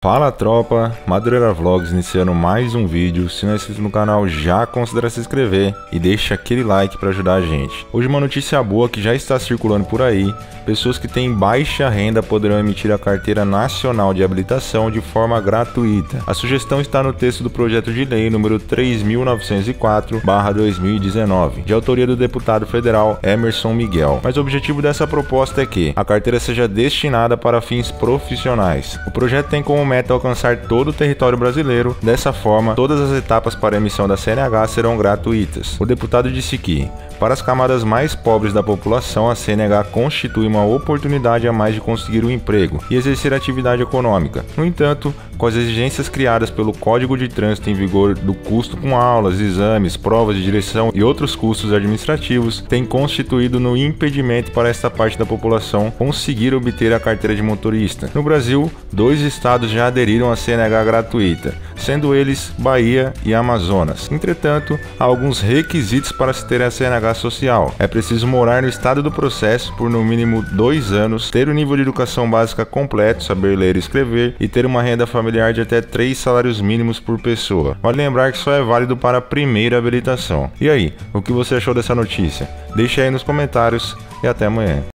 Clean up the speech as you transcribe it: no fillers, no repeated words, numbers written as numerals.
Fala tropa, Madureira Vlogs iniciando mais um vídeo. Se não é inscrito no canal, já considera se inscrever e deixa aquele like para ajudar a gente. Hoje uma notícia boa que já está circulando por aí: pessoas que têm baixa renda poderão emitir a Carteira Nacional de Habilitação de forma gratuita. A sugestão está no texto do projeto de lei número 3.904/2019, de autoria do deputado federal Emerson Miguel. Mas o objetivo dessa proposta é que a carteira seja destinada para fins profissionais. O projeto tem como meta alcançar todo o território brasileiro. Dessa forma, todas as etapas para a emissão da CNH serão gratuitas. O deputado disse que, para as camadas mais pobres da população, a CNH constitui uma oportunidade a mais de conseguir um emprego e exercer atividade econômica. No entanto, com as exigências criadas pelo Código de Trânsito em vigor do custo com aulas, exames, provas de direção e outros custos administrativos, tem constituído no impedimento para esta parte da população conseguir obter a carteira de motorista. No Brasil, 2 estados já aderiram à CNH gratuita, sendo eles Bahia e Amazonas. Entretanto, há alguns requisitos para se ter a CNH social. É preciso morar no estado do processo por no mínimo 2 anos, ter o nível de educação básica completo, saber ler e escrever e ter uma renda familiar de até 3 salários mínimos por pessoa. Vale lembrar que só é válido para a primeira habilitação. E aí, o que você achou dessa notícia? Deixe aí nos comentários e até amanhã.